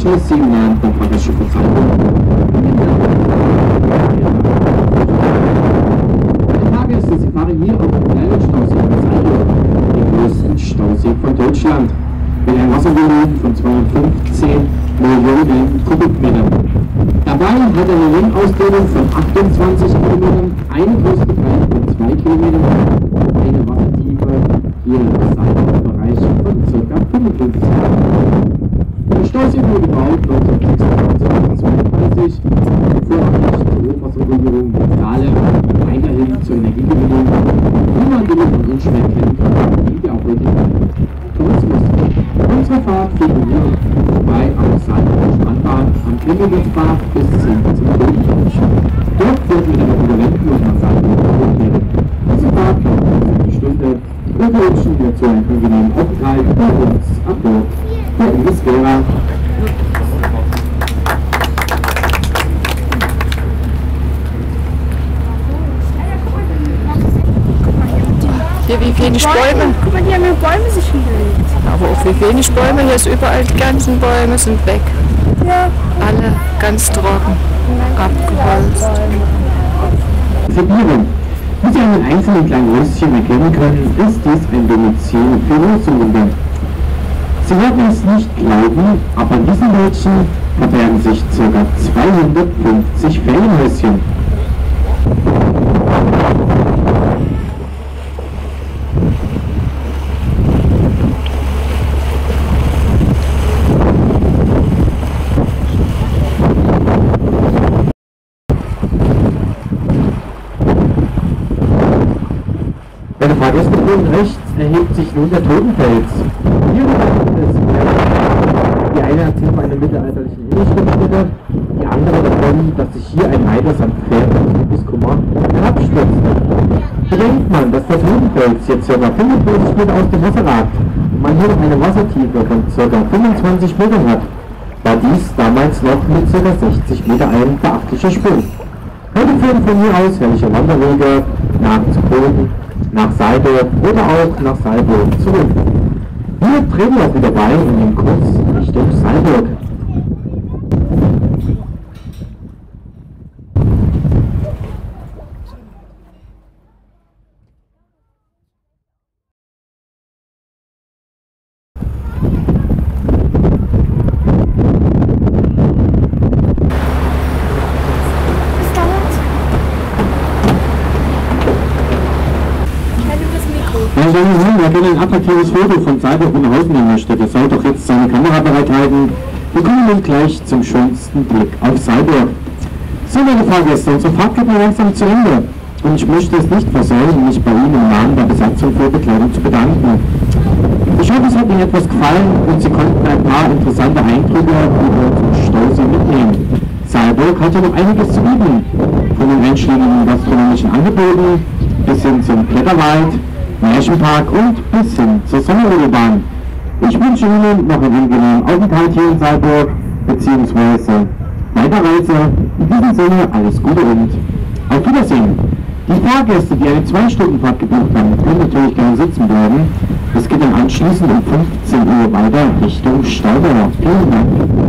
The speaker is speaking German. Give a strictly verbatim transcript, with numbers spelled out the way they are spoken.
Anschluss Signal vom Fahrgastschiff Salburg. Meine Fahrgäste, Sie fahren hier auf dem kleinen Stausee von Salburg, dem größten Stausee von Deutschland, mit einem Wasservolumen von zweihundertfünfzehn Millionen Kubikmetern. Dabei hat er eine Ringausdehnung von achtundzwanzig Kilometern, eine Größtenbreite von zwei Kilometern, eine Wassertiefe hier im Salburg-Bereich von ca. fünfundfünfzig Metern. Der Stausee wurde gebaut neunzehnhundertsechsundzwanzig, vorrangig zur Hochwasserregulierung der Saale, weiterhin zur Energiegewinnung, wie man die von uns schwer kennt, die wir auch heute kennen. Tourismus. Unsere Fahrt führt hier vorbei am Salburger Strandbahn, am Klingelwitzbach bis hin zum Bodendeutsch. Dort wird mit einer Konkurrenten und nach Salburg zurückkehren. Diese Fahrt dauert eine Stunde. Wir wünschen dir zu einem angenehmen Aufenthalt bei uns an Bord der Iris-Vera. Hier wie wenig Bäume. Guck mal, hier haben wir Bäume sich hingelegt. Aber auch wie wenig Bäume. Hier ist überall, die ganzen Bäume sind weg. Ja. Alle ganz trocken. Abgeholzt. Verbieren. Wie Sie an den einzelnen kleinen Röschen erkennen können, ist dies ein Domizil für Rosenwunder. Sie werden es nicht glauben, aber in diesen Wäldchen verbergen sich ca. zweihundertfünfzig Ferienhäuschen. Meine Fahrgäste oben rechts erhebt sich nun der Totenfels. Hier ist die eine erzählt von einer mittelalterlichen Innenstädte, die andere davon, dass sich hier ein Reiter samt Pferd und Liebeskummer herabstürzte. Bedenkt man, dass der Totenfels jetzt ca. fünfundvierzig Meter aus dem Wasser ragt und man hier noch eine Wassertiefe von ca. fünfundzwanzig Metern hat, war dies damals noch mit ca. sechzig Meter ein beachtlicher Sprung. Heute führen von hier aus herrliche Wanderwege nach zu Boden, nach Salburg oder auch nach Salburg zurück. Hier drehen wir auch wieder bei und gehen kurz Richtung Salburg. Meine Damen und Herren, wer gerne ein attraktives Foto von Salburg und Hausen nehmen möchte, der soll doch jetzt seine Kamera bereithalten. Wir kommen nun gleich zum schönsten Blick auf Salburg. So, meine Fahrgäste, unsere Fahrt geht nun langsam zu Ende. Und ich möchte es nicht versäumen, mich bei Ihnen im Namen der Besatzung für Bekleidung zu bedanken. Ich hoffe, es hat Ihnen etwas gefallen und Sie konnten ein paar interessante Eindrücke über unseren Stausee mitnehmen. Salburg hat ja noch einiges zu bieten. Von den einschlägigen gastronomischen Angeboten bis hin zum Kletterwald, Märchenpark und bis hin zur Sommerrodelbahn. Ich wünsche Ihnen noch einen angenehmen Aufenthalt hier in Salburg bzw. Weiterreise. In diesem Sinne alles Gute und auf Wiedersehen. Die Fahrgäste, die eine zwei Stunden Fahrt gebucht haben, können natürlich gerne sitzen bleiben. Es geht dann anschließend um fünfzehn Uhr weiter Richtung Stauber. Vielen Dank.